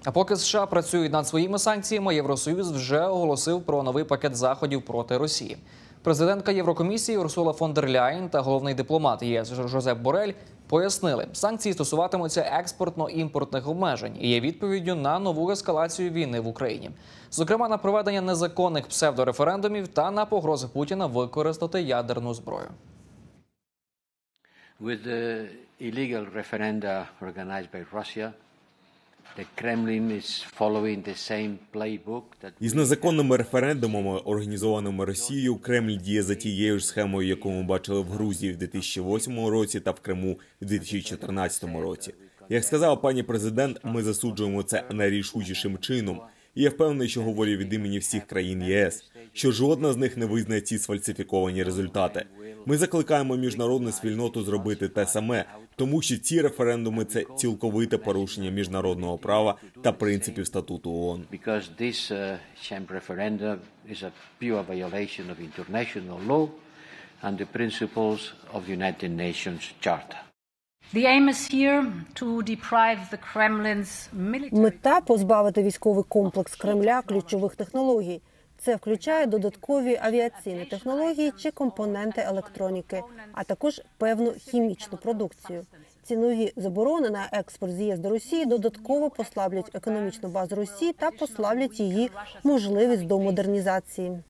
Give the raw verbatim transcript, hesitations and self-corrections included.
А поки США працюють над своїми санкціями, Євросоюз вже оголосив про новий пакет заходів проти Росії. Президентка Єврокомісії Урсула фон дер Ляєн та головний дипломат ЄС Жозеп Борель пояснили, санкції стосуватимуться експортно-імпортних обмежень і є відповіддю на нову ескалацію війни в Україні. Зокрема, на проведення незаконних псевдореферендумів та на погрози Путіна використати ядерну зброю. With the illegal referenda organized by Russia, the Kremlin is following the same playbook that... Із незаконними референдумами, організованими Росією, Кремль діє за тією ж схемою, яку ми бачили в Грузії в дві тисячі восьмому році та в Криму в дві тисячі чотирнадцятому році. Як сказала пані президент, ми засуджуємо це найрішучішим чином. І я впевнений, що говорю від імені всіх країн ЄС, що жодна з них не визнає ці сфальсифіковані результати. Ми закликаємо міжнародну спільноту зробити те саме, тому що ці референдуми – це цілковите порушення міжнародного права та принципів статуту ООН. Because this uh, sham referendum is a pure violation of international law and the principles of the United Nations Charter. The aim is here to deprive the Kremlin's military... Мета – позбавити військовий комплекс Кремля ключових технологій. Це включає додаткові авіаційні технології чи компоненти електроніки, а також певну хімічну продукцію. Ці нові заборони на експорт з ЄС до Росії додатково послаблять економічну базу Росії та послаблять її можливість до модернізації.